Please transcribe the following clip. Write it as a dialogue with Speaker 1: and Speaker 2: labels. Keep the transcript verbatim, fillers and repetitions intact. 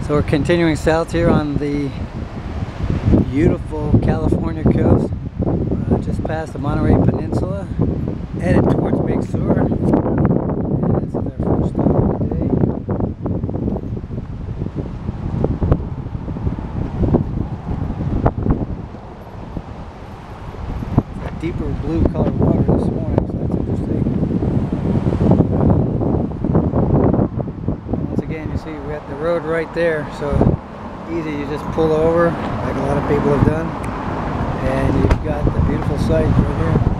Speaker 1: So we're continuing south here on the beautiful California coast, uh, just past the Monterey Peninsula, headed towards Big Sur. And this is our first stop of the day. It's a deeper blue colored water this morning, so that's interesting. Once again, you see we got the road right there, so easy, you just pull over like a lot of people have done, and you've got the beautiful sight right here.